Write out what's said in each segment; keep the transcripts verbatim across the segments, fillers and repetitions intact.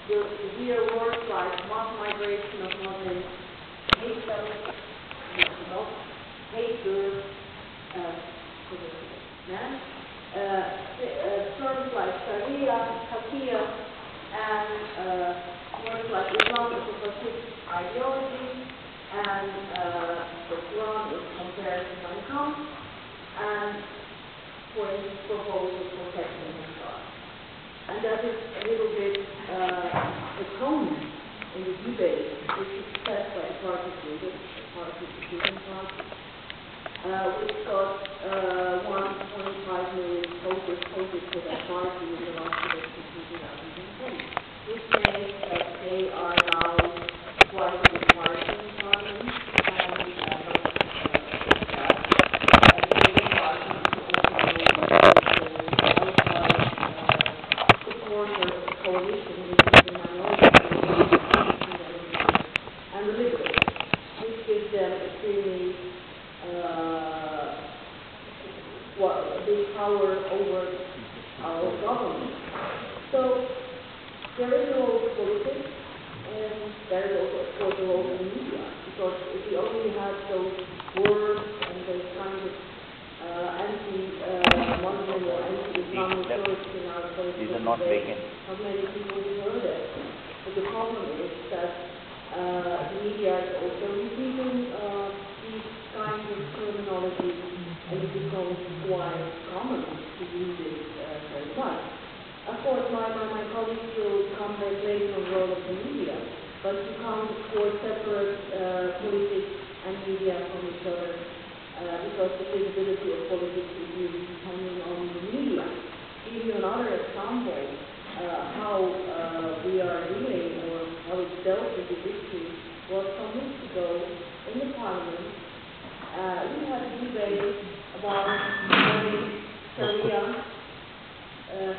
the severe words like mass migration of Muslims, hate fellows, not hate girls, uh, for the men, uh, uh, terms like Sharia, Hakia, and uh, words like Islam is a fascist ideology, and uh, the Quran is compared to mankind, and for instance, proposals for protecting himself. And that is a little bit uh, the tone in the debate, which is set by a party leader, a party decision party, uh, which got uh, one point five million voters voted for that party in the last election in two thousand ten, which means that they are now quite a big party in parliament, and uh, not uh, that. And the big party is also outside supporter of the coalition, which is the minority and the liberals, which gives them extremely uh, well, big power over our government. So there is a role for politics, and there is also, of course, a role in media, because if we only had those words and those kinds of uh, anti-Muslim uh, or anti-Islamic words in our politics, not many people would heard it. But the problem is that uh, the media is also repeating uh, these kinds of terminology, and it becomes quite common to use it uh, very much. Of course, my, my, my colleagues will come back later on the role of the media, but you can't, of course, separate uh, politics and media from each other, uh, because the visibility of politics is really depending on the media. To give you another example, uh, how uh, we are dealing, or how it's dealt with this issue, was some weeks ago in the parliament. Uh, we had a debate about learning Sharia, uh,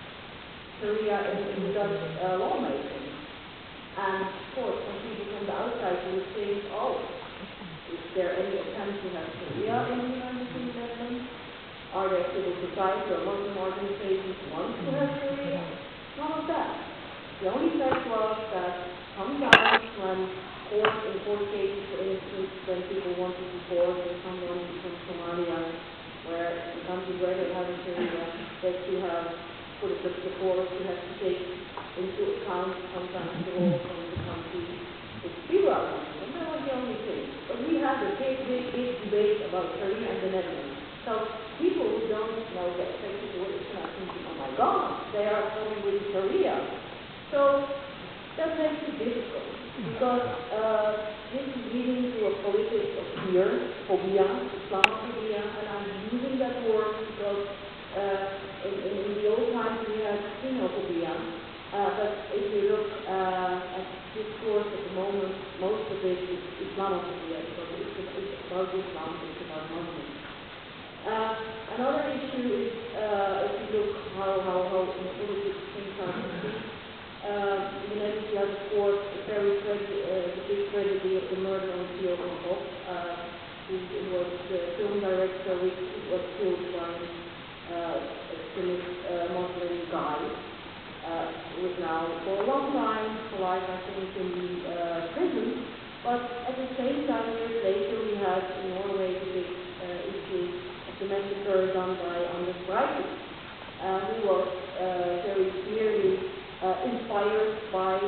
Sharia in, in Dutch uh, lawmaking. And of course, some people from the outside would think, oh, is there any attempt to have Sharia in the United Netherlands? Are there civil society or Muslim organizations who want to have Sharia? None of that. The only fact was that sometimes when court, in court cases, for instance, when people want to deport someone from Somalia, where the country where they have Sharia, that you have, for the, the court, you have to take into account sometimes the law from the country. It's zero, and that was the only thing. But we had a big, big, big debate about Sharia in the Netherlands. So people who don't know the effective what it's not thinking, oh my God, they are coming with Sharia. So that makes it difficult, because uh, this is leading to a politics of fear, phobia, Islamophobia, and I'm using that word because uh, in, in the old times we had xenophobia, uh, but if you look uh, at discourse at the moment, most of it is Islamophobia, because it's, it's about Islam, it's about Muslims. Uh, another issue is, uh, if you look how, how, how in politics things are perceived, uh, in the Netherlands you have, of course, a very tragedy, uh, the big tragedy of the murder of Theo van Gogh, uh, who was the film director which was killed by uh, extremist uh, Muslim guy, uh, who is now for a long time alive, I think, in the uh, prison. But at the same time, years later, we had in Norway the big uh, issue of the massacre done by Anders Breivik, uh, who was uh, very clearly uh, inspired by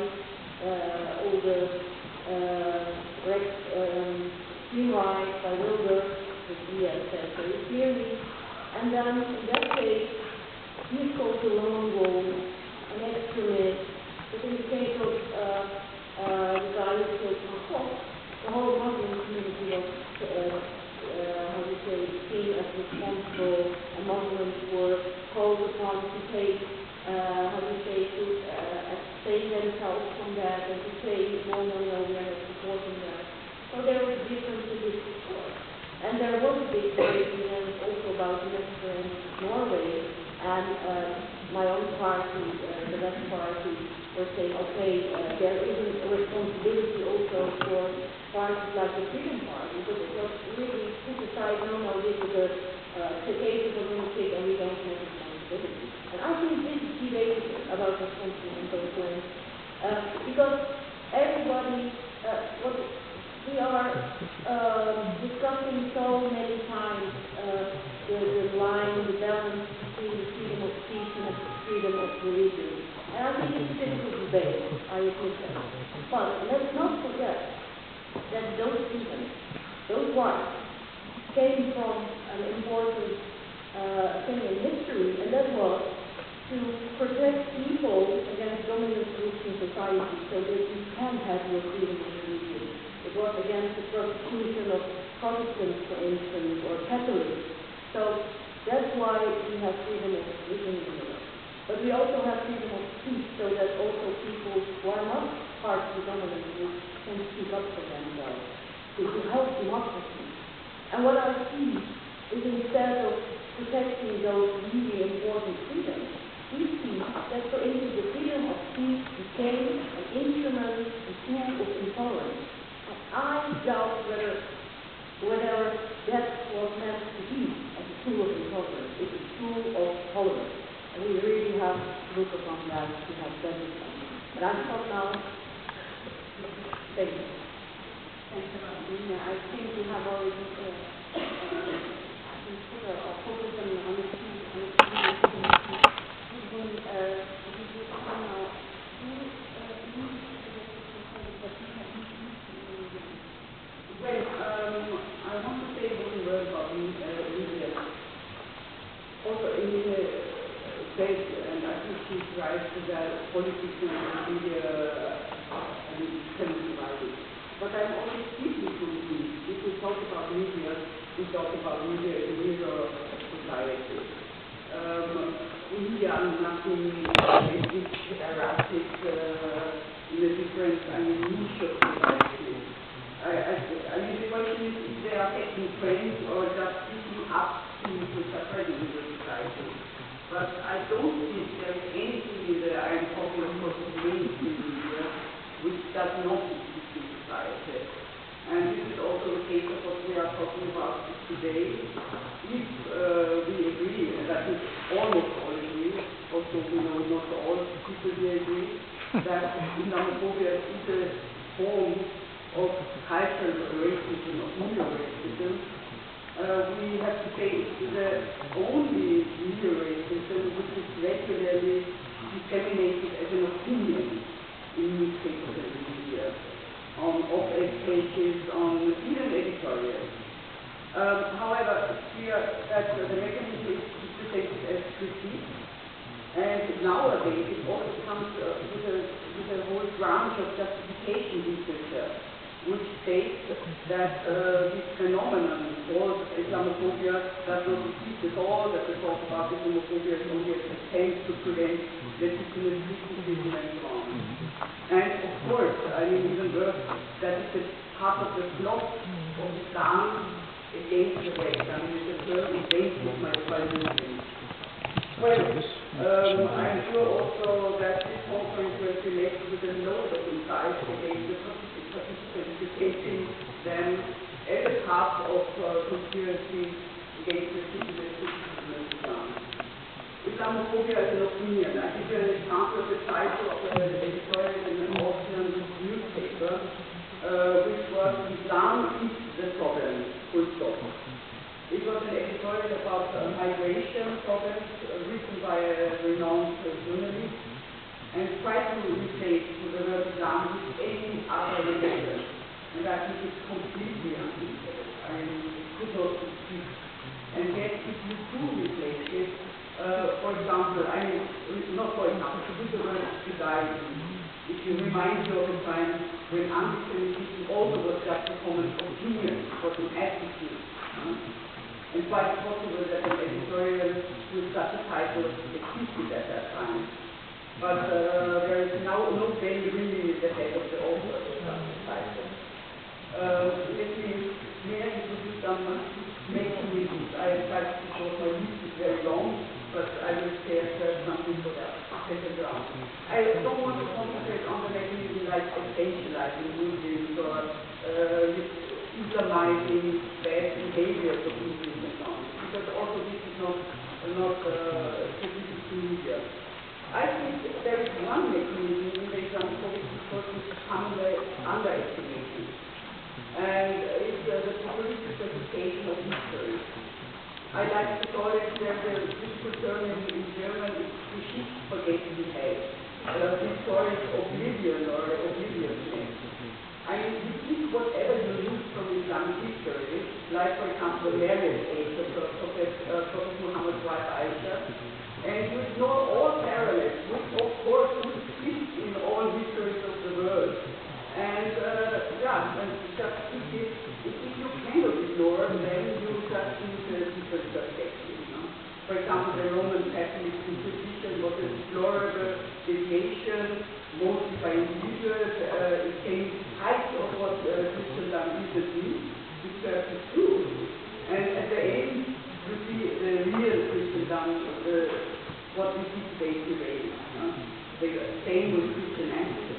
uh, all the uh, Rex, um, human rights by Wilder, which he has said very clearly. And then in that case, he's called the lone wolf, an extremist. But in the case of uh, uh, the guy who killed Van Gogh, the whole Muslim community was, uh, uh, how do you say, seen as responsible, and Muslims were called upon to take, uh, how do you say, to uh, abstain themselves from that, and to say, no, no, no, we are not supporting that. So there was a difference in this discourse. And there was a big debate also about the massacre in Norway, and uh, my own party, uh, the Left Party, were saying, okay, uh, there is a responsibility also for parties like the Freedom Party, because it was really to decide, no, no, this is a uh, case of a lunatic and we don't have responsibility. And I think this debate about responsibility and complaints Uh, because everybody, uh, what we are uh, discussing so many times, uh, the, the line, the balance between freedom of speech and freedom of religion. And I think it's a difficult debate, I admit that. But let's not forget that those freedoms, those rights, came from an important uh, thing in history, and that was to protect people against dominant groups in society so that you can have your freedom of religion. It was against the persecution of Protestants, for instance, or Catholics. So that's why we have freedom of religion in Europe. But we also have freedom of speech so that also people who are not part of the dominant group can speak up for themselves, to, to help democracy. And what I see is instead of protecting those really important freedoms, we see that, for instance, the freedom of speech became an instrument, a tool of intolerance. And I doubt whether, whether that was meant to be as a tool of intolerance. It's a tool of tolerance. And we really have to look upon that to have better something. But I stop now. Thank you. Thanks a lot, Nina. I think we have already uh, uh, consider or focus on, on the key, on the key issues. We will, uh, we will now, you, uh, you, well, um, I want to say one word about uh, media. Also, Nina said, and I think she's right, that politics and media uh, and can be divided. But I'm always deeply convinced, if we talk about media, we talk about media as a mirror of society. Um, media are nothing which erratic uh, in a different, I mean, niche of society. I, I, I mean, the question is if they are getting trained or just picking up things which are present in the society. But I don't think there is anything in the, I'm talking of course of mainstream media, which does not exist in society. And this is also the case of what we are talking about today. If uh, we agree, and I think almost all agree, also we know not all people here agree, that Islamophobia is a form of cultural racism, of neo-racism, uh, we have to say it's the only neo-racism which is regularly disseminated as an opinion in newspapers and media, on op-ed pages, on even editorials. Um, however, it's clear that uh, the mechanism is presented as critique, and nowadays it also comes uh, with, a, with a whole branch of justification literature, which states that uh, this phenomenon called Islamophobia does not exist at all, that the talk about Islamophobia is only an attempt to prevent legitimate criticism and so on. And of course, I mean, even worse, that is a part of the plot of Islam against the West. I mean, it's a term invented by Muslims. Well, um, I'm sure also that this conference will be left with a note of insight against the participants, depicting them as a part of uh, conspiracy against the citizenship of Islam. Islamophobia is an opinion. I give you an example of the title of an editorial in an Austrian newspaper, uh, which was Islam is the problem, full stop. It was an editorial about uh, migration problems uh, written by a renowned uh, journalist and tried to replace the word Islam with any other religion. And I think it's completely unthinkable. I mean, it could not exist. And yet, if you do replace it, uh, for example, I mean, not for example, with the word Judaism, if you remind you of a time when anti-Semitism also was just a common opinion, was an attitude. Huh? And quite possible that an editorial with such a title existed at that time. But uh, there is now no belly ringing in the head of the author of such a title. Uh, let me may I introduce some main reasons. I have tried to show my list is very long, but I will share something for that second round. I don't want to concentrate on the mechanism like essentializing Muslims or uh, Islamizing bad behaviors of Muslims and so on, because also this is not, not uh, specific to media. I think there is one mechanism in the Islamophobia under, underestimated. And it's uh, the political education of history. I like to call it that the political term in, in German is Geschichtsvergessenheit, uh, historic oblivion or obliviousness. I mean, you think whatever you use from Islamic history, like for example the marriage age of Prophet, uh, Prophet Muhammad's wife Aisha, and you ignore all parallels, which of course would exist in all histories of the world. And uh, yeah, and just if, it, if you cannot ignore, then you just use a different perspective. You know? For example, the Roman Catholic Inquisition was a deplorable deviation, mostly by individuals. Uh, it came height of what uh, Christendom is and means, which is true. And at the end, you see the real Christendom, uh, what we see today today. You know? The same with Christianity.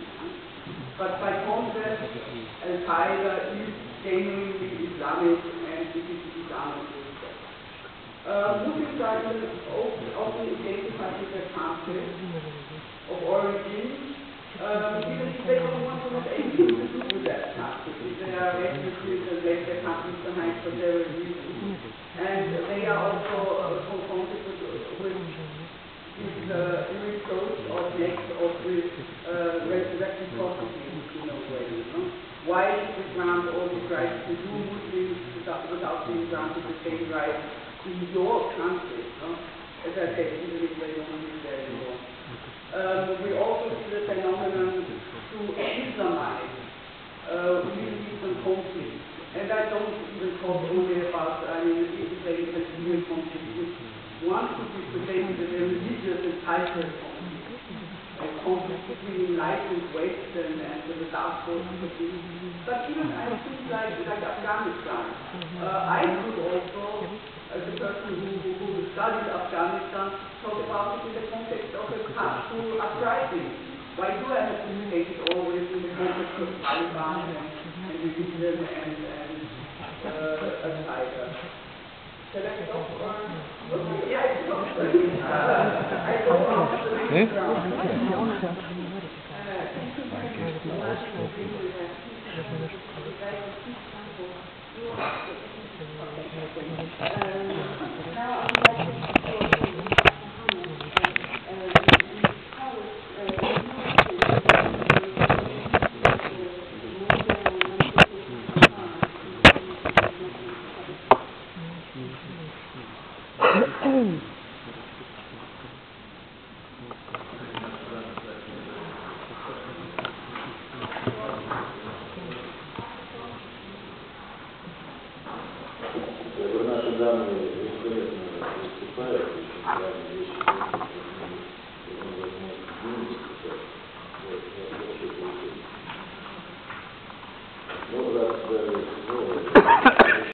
But by contrast, Al-Qaeda is genuinely Islamic and this is Islamic research. Uh, Muslims are often identified with their country of origin, um, even if they don't want to have anything to do with that country. If they are refugees and left their countries behind for several reasons. And they are also uh, confronted with, with this uh, reproach or next of this uh, reciprocity in a way. You know? Why should we grant all these rights to you Muslims without, without being granted the same rights in your country? You know? As I said, even if they don't live there anymore. Um, we also see the phenomenon to Islamize uh, religions and conflicts. And I don't even talk only about, I mean, Israeli and Palestinian conflict, which one could be presented as a religious and cultural conflict. A conflict between light and West and, and the dark forces of the East. But even I think like, like Afghanistan, uh, I could also, as a person who, who, who studied Afghanistan, talk about it in the context of a Kashmir uprising. Why do I have to take it always in the context of Taliban and, and religion and, and uh, Al-Qaeda? Shall I stop? Or? Okay, yeah, I stop. Uh, I go on to the next round. Uh, thank you very much for being with us. Um, now I'm going to go Наши данные великолепно выступают, очень правильные вещи.